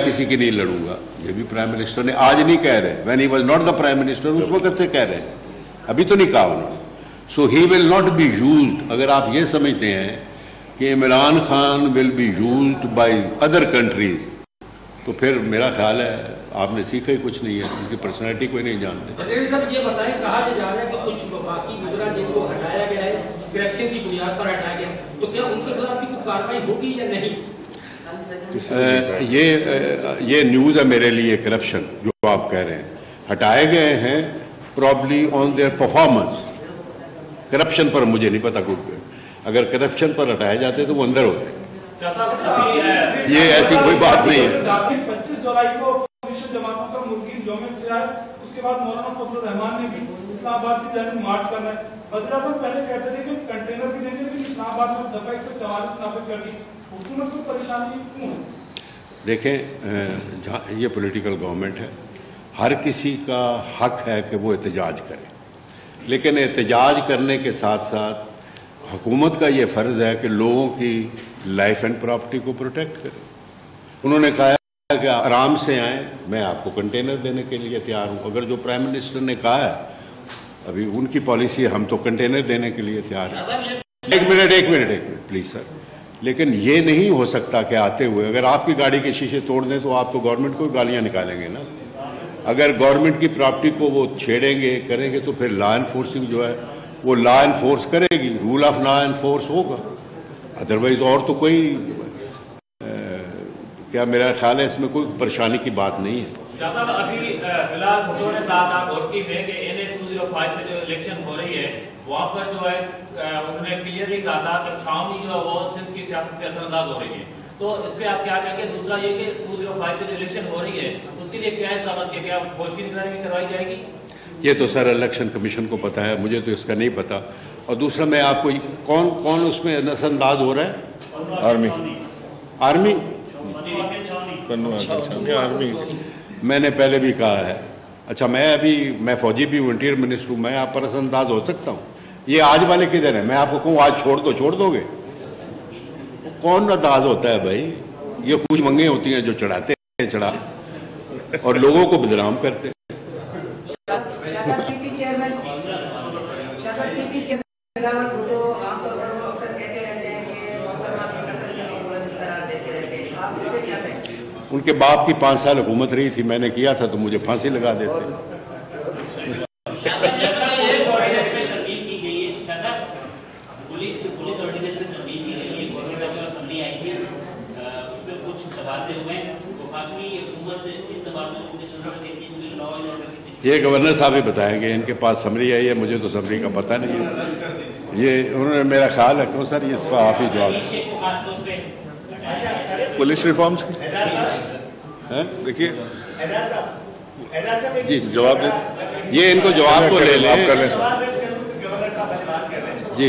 کسی کی نہیں لڑوں گا، یہ بھی پرائم منسٹر نے آج نہیں کہہ رہے، when he was not the prime minister اس وقت سے کہہ رہے ہیں، ابھی تو نہیں کہا انہوں نے. So he will not be used. اگر آپ یہ سمجھتے ہیں کہ Imran Khan will be used by other countries تو پھر میرا خیال ہے آپ نے سیکھا ہی کچھ نہیں ہے، ان کی پرسنالٹی کوئی نہیں جانتے. صاحب یہ بتائیں، کہا جا رہا ہے کہ کچھ وفاقی وزراء جن کو ہٹایا گیا ہے کرپشن کی بنیاد پر ہٹایا گیا، تو کیا ان کے خلاف بھی کوئی کارروائی ہوگی یا نہیں؟ یہ نیوز ہے میرے لیے. کرپشن جو آپ کہہ رہے ہیں ہٹائے گئے ہیں probably on their performance. Corruption پر مجھے نہیں پتا کوئی، اگر کرپشن پر ہٹائے جاتے تو وہ اندر ہوتے. یہ ایسی کوئی بات نہیں ہے. 25 جولائی کو اپوزیشن جماعتوں کا ملکی یوم سیاحت، اس کے بعد مولانا فضل الرحمان نے بھی اسلام آباد کی جانب مارچ کرنا ہے. بدر پہلے کہتے تھے کہ کنٹینر بھی دیں گے، لیکن اسلام آباد میں دفعہ 144 نافذ کر دی. حکومت کو پریشانی کیوں ہے؟ دیکھیں یہ پولیٹیکل گورنمنٹ ہے، ہر کسی کا حق ہے کہ وہ احتجاج کرے، لیکن احتجاج کرنے کے ساتھ ساتھ حکومت کا یہ فرض ہے کہ لوگوں کی لائف اینڈ پراپرٹی کو پروٹیکٹ کرے. انہوں نے کہا کہ آرام سے آئیں، میں آپ کو کنٹینر دینے کے لیے تیار ہوں. اگر جو پرائم منسٹر نے کہا ہے ابھی ان کی پالیسی ہے ہم تو کنٹینر دینے کے لیے تیار ہیں. ایک منٹ پلیز سر. لیکن یہ نہیں ہو سکتا کہ آتے ہوئے اگر آپ کی گاڑی کے شیشے توڑ دیں تو آپ تو گورنمنٹ کو گالیاں نکالیں گے نا. اگر گورنمنٹ کی پراپرٹی کو وہ چھیڑیں گے کریں گے تو پھر لا انفورسنگ جو ہے وہ لا انفورس کرے گی، رول آف لا انفورس ہوگا. ادروائز اور تو کوئی کیا میرا خیال ہے اس میں کوئی پریشانی کی بات نہیں ہے. شاہ صاحب ابھی فی الحال بھٹو نے کہا تھا گورکی میں کہ NA-205 میں جو الیکشن ہو رہی ہے وہاں پر جو ہے انہوں نے کلیئرلی کہا تھا کہ چھاؤنی جو ہے وہ سندھ کی سیاست پہ اثر انداز ہو رہی ہے. تو اس پہ آپ کیا کہیں گے؟ دوسرا یہ کہ 205 میں جو الیکشن ہو رئی ہے اس کے لیے کیا حسابت کہ کیا فوج کی نگرانی کروائی جائے گی؟ یہ تو سر الیکشن کمیشن کو پتا ہے، مجھے تو اس کا نہیں پتا. اور دوسرا میں آپ کو کون اس میں نظر انداز ہو رہا ہے؟ آرمی. میں نے پہلے بھی کہا ہے. اچھا میں فوجی بھی ہوں، انٹیریئر منسٹر ہوں، میں آپ پر نظر انداز ہو سکتا ہوں. یہ آج والے کدھر ہیں؟ میں آپ کو کہوں آج چھوڑ دو گے؟ کون انداز ہوتا ہے بھائی؟ یہ خوش منگیں ہوتی ہیں جو چڑھاتے ہیں چڑھا اور لوگوں کو بدنام کرتے ہیں. ان کے باپ کی 5 سال حکومت رہی تھی، میں نے کیا تھا تو مجھے پھانسی لگا دیتے. یہ گورنر صاحب ہی بتائیں گے، ان کے پاس سمری آئی ہے، مجھے تو سمری کا پتہ نہیں ہے. یہ انہوں نے میرا خیال ہے کیوں سر یہ اس کا آپ ہی جواب پولیس ریفارمز کی دیکھیے جی جواب دیں. یہ ان کو جواب کو لے لیں جی.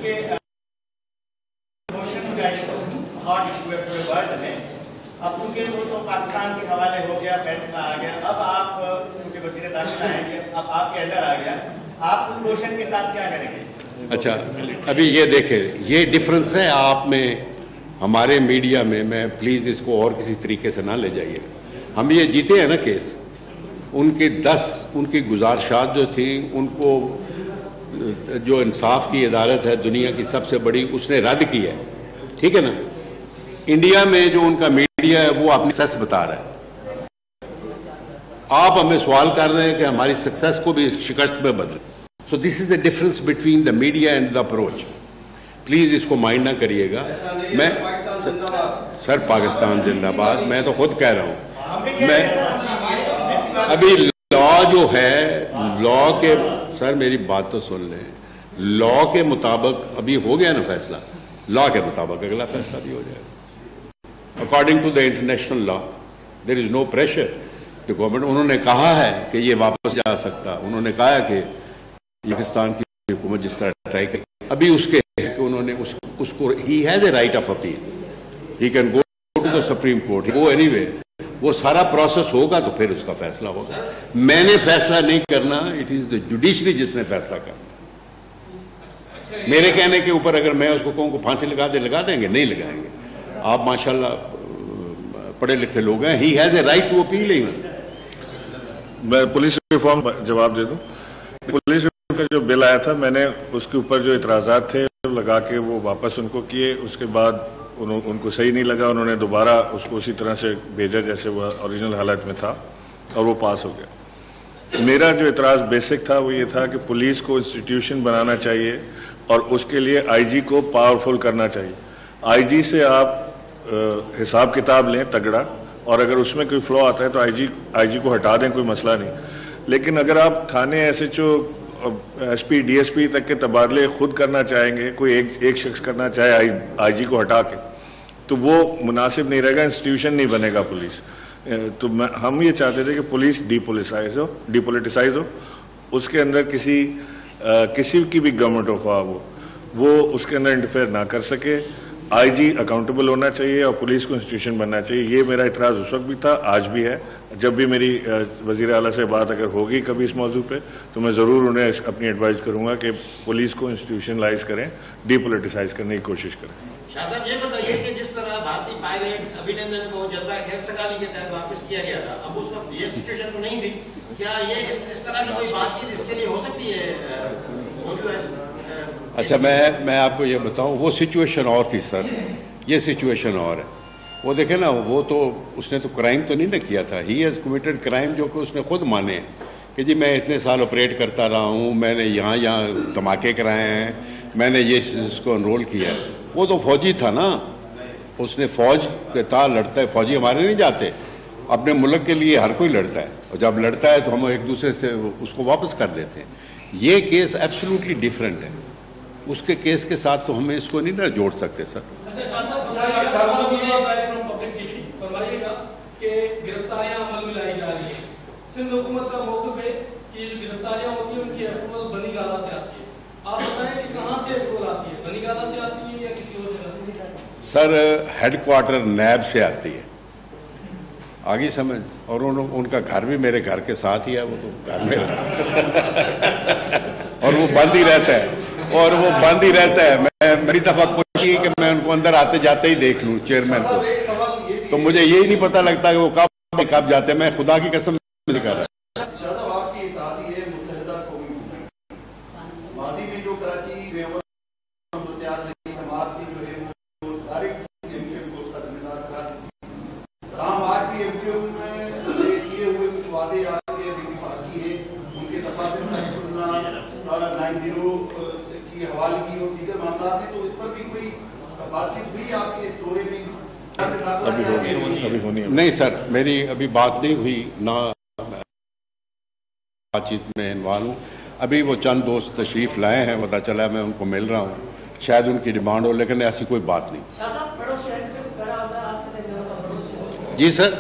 اب چونکہ وہ تو پاکستان کے حوالے ہو گیا، فیصلہ آ گیا، اب آپ کیونکہ وزیر داخلہ آئیں گے، اب آپ کے انڈر آ گیا، آپ روشن کے ساتھ کیا کریں گے؟ اچھا ابھی یہ دیکھیں یہ ڈفرنس ہے آپ میں ہمارے میڈیا میں پلیز اس کو اور کسی طریقے سے نہ لے جائیے. ہم یہ جیتے ہیں نا کیس، ان کی گزارشات جو تھیں ان کو جو انصاف کی عدالت ہے دنیا کی سب سے بڑی، اس نے رد کی ہے. ٹھیک ہے نا. انڈیا میں جو ان کا میڈیا ہے وہ اپنی سچ بتا رہا ہے. آپ ہمیں سوال کر رہے ہیں کہ ہماری سکسیس کو بھی شکست میں بدلیں. So this is a difference between the media and the approach. Please اس کو مائنڈ نہ کریے گا. میں سر پاکستان زندہ باد میں تو خود کہہ رہا ہوں. میں ابھی لا جو ہے لا کے سر میری بات تو سن لیں. لا کے مطابق ابھی ہو گیا نا فیصلہ، لا کے مطابق اگلا فیصلہ بھی ہو جائے گا. According to the international law, there is no pressure. The government انہوں نے کہا ہے کہ یہ واپس جا سکتا. انہوں نے کہا کہ پاکستان کی حکومت جس طرح ٹرائی کرے ابھی اس کے کہ انہوں نے اس کو he has a right of appeal. He can go to the Supreme Court. Go anyway. وہ سارا پروسیس ہوگا تو پھر اس کا فیصلہ ہوگا. میں نے فیصلہ نہیں کرنا. It is the judiciary جس نے فیصلہ کرنا. میرے کہنے کے اوپر اگر میں اس کو کہوں کو پھانسی لگا دیں گے؟ نہیں لگائیں گے. آپ ماشاءاللہ पढ़े लिखे लोग हैं, he has a right to appeal even. मैं पुलिस रिफॉर्म जवाब दे दूं। पुलिस रिफॉर्म का जो बिल आया था, मैंने उसके ऊपर जो इतराज़ात थे लगा के वो वापस उनको किए। उसके बाद उनको सही नहीं लगा, उन्होंने दोबारा उसको उसी तरह से भेजा जैसे वो ओरिजिनल हालत में था, और वो पास हो गया। मेरा जो इतराज़ बेसिक था वो ये था कि पुलिस को इंस्टीट्यूशन बनाना चाहिए और उसके लिए आईजी को पावरफुल करना चाहिए। आईजी से आप हिसाब किताब लें तगड़ा, और अगर उसमें कोई फ्लॉ आता है तो आईजी को हटा दें, कोई मसला नहीं। लेकिन अगर आप थाने एसएचओ एसपी डीएसपी तक के तबादले खुद करना चाहेंगे, कोई एक शख्स करना चाहे आईजी को हटा के, तो वो मुनासिब नहीं रहेगा, इंस्टीट्यूशन नहीं बनेगा पुलिस। तो हम ये चाहते थे कि पुलिस डिपोलिटिसाइज हो, उसके अंदर किसी की भी गवर्नमेंट हो ख्वाह वो उसके अंदर इंटरफेयर ना कर सके। आईजी अकाउंटेबल होना चाहिए और पुलिस को इंस्टीट्यूशन बनना चाहिए। ये मेरा इतराज़ उस वक्त भी था, आज भी है। जब भी मेरी वज़ीर आला से बात अगर होगी कभी इस मौजू पे, तो मैं ज़रूर उन्हें अपनी एडवाइस करूँगा कि पुलिस को इंस्टीट्यूशनलाइज करें, डिपोलिटिसाइज करने की कोशिश करें। शाह साहब ये बताइए कि जिस तरह भारतीय पायलट अभिनंदन को जज्बा खैर सगाली के तहत वापस किया गया था, अब उस वक्त ये सिचुएशन तो नहीं थी, क्या ये इस तरह की कोई बातचीत इसके लिए हो सकती है? अच्छा, मैं आपको ये बताऊं, वो सिचुएशन और थी सर, ये सिचुएशन और है। वो देखे ना, वो तो उसने तो क्राइम तो नहीं ना किया था, ही हैज़ कमिटेड क्राइम, जो कि उसने खुद माने कि जी मैं इतने साल ऑपरेट करता रहा हूँ, मैंने यहाँ धमाके कराए हैं, मैंने ये इसको एनरोल किया है। वो तो फौजी था ना, उसने फौज के था लड़ता है। फौजी हमारे नहीं जाते, अपने मुल्क के लिए हर कोई लड़ता है, और जब लड़ता है तो हम एक दूसरे से उसको वापस कर देते हैं। ये केस एब्सोल्युटली डिफरेंट है, उसके केस के साथ तो हमें इसको नहीं ना जोड़ सकते सर। गिरफ्तारियां अमल में लाई जा रही है, सिंध हुकूमत का मौक़िफ़ है कि जो गिरफ्तारियां होती है उनकी अप्रूवल बनी गाला से आती है। आप बताएं कि कहां से अप्रूवल आती है, बनी गाला से आती है या किसी और जगह से? सर हेडक्वार्टर नैब से आती है, आगे समझ। और उनका घर भी मेरे घर के साथ ही है, वो तो घर में और वो बंद ही रहता है, मेरी दफा कोशिश की कि मैं उनको अंदर आते जाते ही देख लूं चेयरमैन को, तो मुझे यही नहीं पता लगता कि वो कब जाते हैं। मैं खुदा की कसम नहीं कर रहा। नहीं सर, मेरी अभी बात नहीं हुई ना, बातचीत में इन्वॉल्व हूँ। अभी वो चंद दोस्त तशरीफ लाए हैं, पता चला, मैं उनको मिल रहा हूँ, शायद उनकी डिमांड हो, लेकिन ऐसी कोई बात नहीं। जी सर,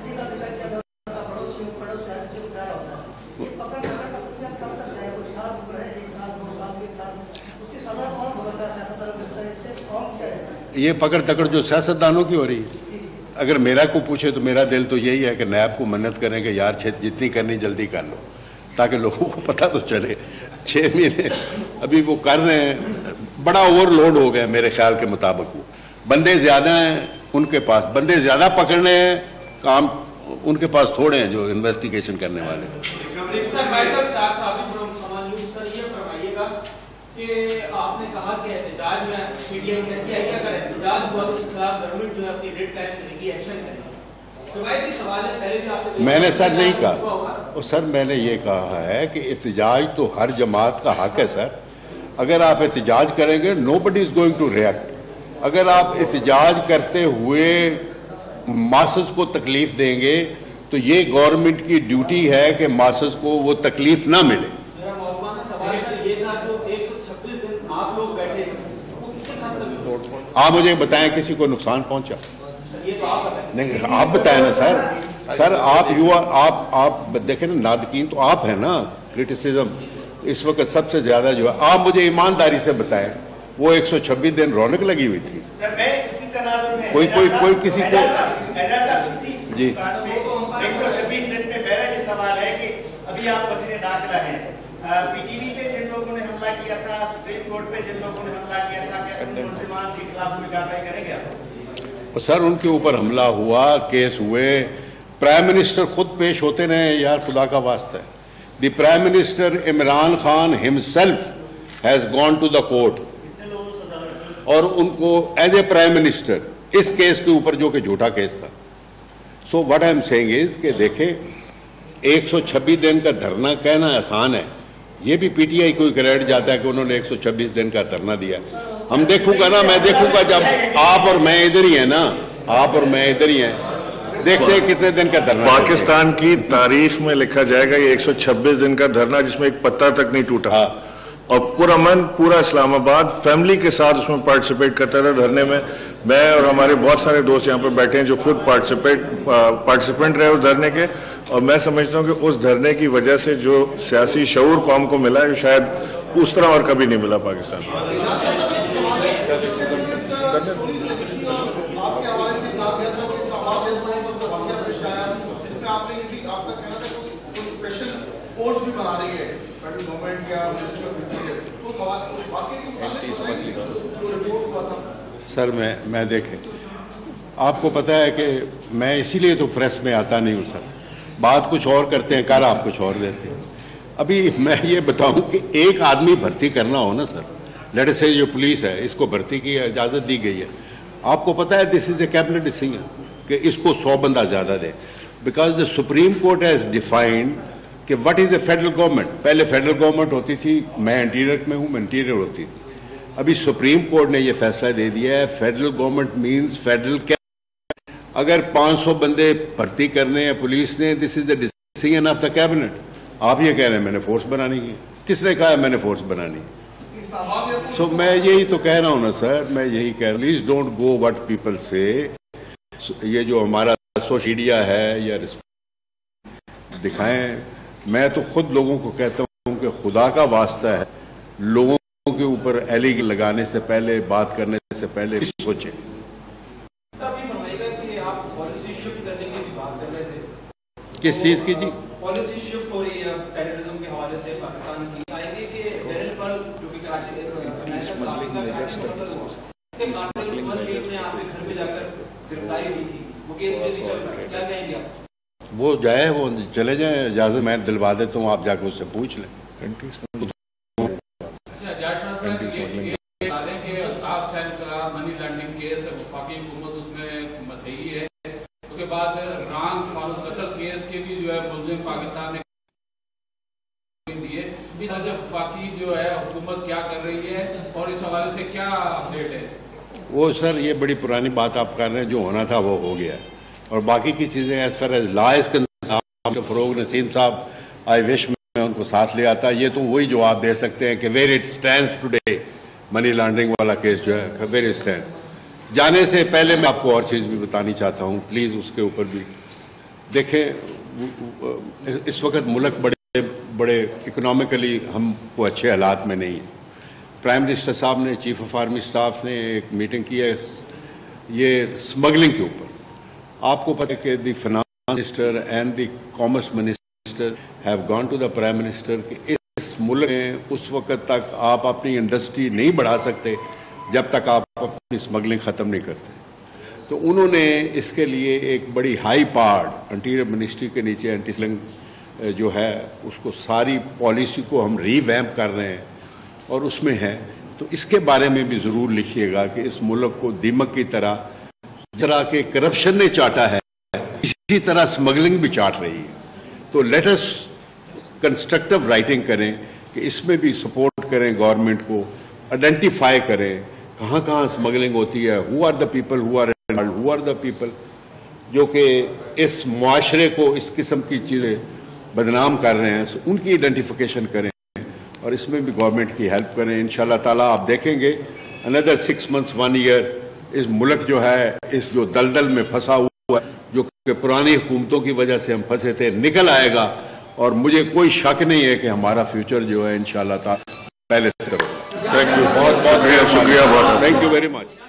ये पकड़ तकड़ जो सियासतदानों की हो रही है, अगर मेरा को पूछे तो मेरा दिल तो यही है कि नैब को मन्नत करें कि यार जितनी करनी जल्दी कर लो, ताकि लोगों को पता तो चले। 6 महीने अभी वो कर रहे हैं, बड़ा ओवरलोड हो गया मेरे ख्याल के मुताबिक। वो बंदे ज़्यादा हैं उनके पास, बंदे ज़्यादा पकड़ने हैं, काम उनके पास थोड़े हैं जो इन्वेस्टिगेशन करने वाले। आपने कहा कि एहतजाज में मीडिया करके क्या करें, एहतजाज हुआ तो उसके खिलाफ गवर्नमेंट जो है अपनी रेड टाइम करेगी, एक्शन करेगी। रवायती सवाल है, पहले जो आपसे मैंने सर नहीं कहा, और सर मैंने ये कहा है कि एहतजाज तो हर जमात का हक है सर। अगर आप एहतजाज करेंगे, nobody is going to react. अगर आप एहतजाज करते हुए मासस को तकलीफ देंगे तो ये गवर्नमेंट की ड्यूटी है कि मासस को वो तकलीफ ना मिले। आप मुझे बताएं किसी को नुकसान पहुंचा? नहीं, आप बताएं ना सर। सर आप युवा, आप देखें ना, नादकीन तो आप हैं ना, क्रिटिसिज्म इस वक्त सबसे ज्यादा जो है। आप मुझे ईमानदारी से बताएं, वो 126 दिन रौनक लगी हुई थी, कोई किसी को जी 126 दिन में मेरा ये सवाल है कि अभी आप वज़ीर दाखिला हैं, पीटीवी पे जिन लोगों ने हमला किया था, सुप्रीम कोर्ट पे जिन लोगों ने हमला किया था, क्या उन मुसलमान के खिलाफ कोई कार्रवाई करेंगे आप? سر ان کے اوپر حملہ ہوا, کیس ہوئے, پرائم منسٹر خود پیش ہوتے رہے یار, خدا کا واسطہ ہے. The prime minister Imran Khan himself has gone to the court, اور ان کو ایز اے پرائم منسٹر اس کیس کے اوپر, جو کہ جھوٹا کیس تھا. So what I am seeing is کہ دیکھیں 126 دن کا دھرنا کہنا آسان ہے, یہ بھی پی ٹی آئی کو کریڈٹ جاتا ہے کہ انہوں نے 126 دن کا دھرنا دیا. ہم دیکھوں گا نا, میں دیکھوں گا جب آپ اور میں ادھر ہی ہیں نا, آپ اور میں ادھر ہی ہیں, دیکھتے ہیں کتنے دن کا دھرنا. پاکستان کی تاریخ میں لکھا جائے گا یہ 126 دن کا دھرنا جس میں ایک پتا تک نہیں ٹوٹا, اور پرامن پورا اسلام آباد فیملی کے ساتھ اس میں پارٹیسپیٹ کرتا تھا دھرنے میں. میں اور ہمارے بہت سارے دوست یہاں پر بیٹھے ہیں جو خود پارٹیسپینٹ رہے اس دھرنے کے, اور میں سمجھتا ہوں کہ اس دھرنے کی وجہ سے جو سیاسی شعور قوم کو ملا ہے شاید اس طرح اور کبھی نہیں ملا پاکستان میں. سر میں دیکھیں, آپ کو پتہ ہے کہ میں اسی لیے تو پریس میں آتا نہیں ہوں سر, بات کچھ اور کرتے ہیں, کر آپ کچھ اور دیتے ہیں. ابھی میں یہ بتاؤں کہ ایک آدمی بھرتی کرنا ہو نا سر, لیٹ سے جو پولیس ہے اس کو بھرتی کی اجازت دی گئی ہے, آپ کو پتہ ہے دس از اے کیبنٹ ڈیسیژن کہ اس کو 100 بندہ زیادہ دے, because the supreme court has defined کہ what is a federal government. پہلے فیڈرل گورنمنٹ ہوتی تھی, میں انٹیریئر میں ہوں, میں انٹیریئر ہوتی تھی. ابھی سپریم کورٹ نے یہ فیصلہ دے دیا ہے federal government means federal cabinet. اگر 500 بندے بھرتی کرنے ہیں پولیس نے, this is a decision of the cabinet. آپ یہ کہہ رہے ہیں میں نے فورس بنانی کی, کس نے کہا ہے میں نے فورس بنانی؟ سو میں یہی تو کہہ رہا ہوں نا سر, میں یہی کہہ رہا ہوں, please don't go what people say. یہ جو ہمارا سوشل میڈیا ہے یا دکھائیں, میں تو خود لوگوں کو کہتا ہوں کہ خدا کا واسطہ ہے لوگوں کے اوپر ایلیگیشن لگانے سے پہلے, بات کرنے سے پہلے سوچیں. کس چیز کی؟ جی پالیسی شفٹ ہو رہی ہے ٹیررزم کے حوالے سے پاکستان کی, آئے گی کہ ڈینل پر جو کہ کراچی میں آپ کے گھر پہ جا کر گرفتاری ہوئی تھی, وہ کیس میں بھی چل رہا ہے, کیا کہیں گے آپ؟ وہ جائے, وہ چلے جائیں, اجازت میں دلوا دیتا ہوں, آپ جا کے اس سے پوچھ لیں. آپ منی لانڈرنگ کیس وفاقی حکومت اس میں مدعی ہے, اس کے بعد ران فاروق قتل کیس کے بھی جو ہے ملزم پاکستان نے دیے. اس وجہ وفاقی جو ہے حکومت کیا کر رہی ہے اور اس حوالے سے کیا اپڈیٹ ہے؟ وہ سر یہ بڑی پرانی بات آپ کر رہے ہیں, جو ہونا تھا وہ ہو گیا, اور باقی کی چیزیں as far as law is concerned, Farogh Naseem صاحب آئی وش میں ان کو ساتھ لے آتا. یہ تو وہی جواب دے سکتے ہیں کہ where it stands today, money laundering والا کیس جو ہے ویئر اٹ اسٹینڈ. جانے سے پہلے میں آپ کو اور چیز بھی بتانی چاہتا ہوں, پلیز اس کے اوپر بھی دیکھیں. اس وقت ملک بڑے اکنامکلی ہم کو اچھے حالات میں نہیں ہیں. پرائم منسٹر صاحب نے, چیف آف آرمی اسٹاف نے ایک میٹنگ کی ہے یہ اسمگلنگ کے اوپر. آپ کو پتہ ہے کہ the finance minister and the commerce minister have gone to the prime minister کہ اس ملک میں اس وقت تک آپ اپنی انڈسٹری نہیں بڑھا سکتے جب تک آپ اپنی اسمگلنگ ختم نہیں کرتے. تو انہوں نے اس کے لیے ایک بڑی ہائی پارٹ انٹیریئر منسٹری کے نیچے اینٹی اسمگلنگ جو ہے اس کو ساری پالیسی کو ہم ری ویمپ کر رہے ہیں, اور اس میں ہے. تو اس کے بارے میں بھی ضرور لکھیے گا کہ اس ملک کو دیمک کی طرح جرا کہ کرپشن نے چاٹا ہے, اسی طرح اسمگلنگ بھی چاٹ رہی ہے. تو لیٹ اس کنسٹرکٹیو رائٹنگ کریں کہ اس میں بھی سپورٹ کریں گورنمنٹ کو, آئیڈینٹیفائی کریں کہاں کہاں اسمگلنگ ہوتی ہے, who are the people who are the people جو کہ اس معاشرے کو اس قسم کی چیزیں بدنام کر رہے ہیں, ان کی آئیڈینٹیفیکیشن کریں اور اس میں بھی گورنمنٹ کی ہیلپ کریں. انشاءاللہ تعالیٰ آپ دیکھیں گے another 6 months 1 year اس ملک جو ہے اس جو دلدل میں پھنسا ہوا ہے, جو کہ پرانی حکومتوں کی وجہ سے ہم پھنسے تھے, نکل آئے گا. اور مجھے کوئی شک نہیں ہے کہ ہمارا فیوچر جو ہے انشاءاللہ تعالیٰ پہلے سے ہوگا. تھینک یو, بہت بہت شکریہ, تھینک یو ویری مچ.